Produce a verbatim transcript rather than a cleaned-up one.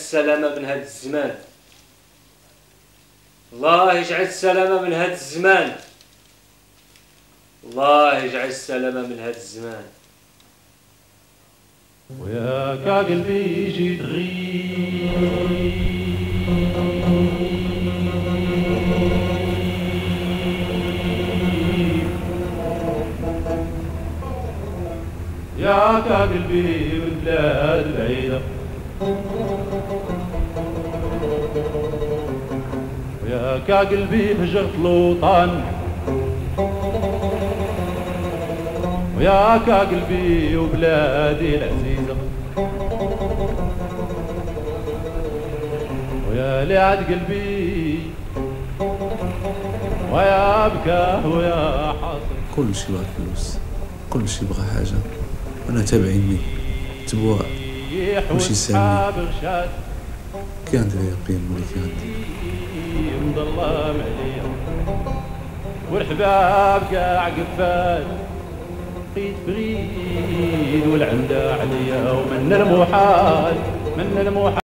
السلامة من هذا الزمان. الله يجعل السلامة من هذا الزمان. الله يجعل السلامة من هذا الزمان. وياك قلبي جيت غيب ياك قلبي من بلاد بعيدة وياك قلبي هجرت الوطن وياك قلبي وبلادي العزيزة ويا لعد قلبي ويا بكاه ويا حاصل. كل شي بغى فلوس، كل شي بغى حاجة، وانا تابعيني تبوا وشي سامي كي عندي يقين ولي كي عندي مظلم عليا والحباب كاع قفال بقيت بعيد والعمدة عليا ومن المحال من المحال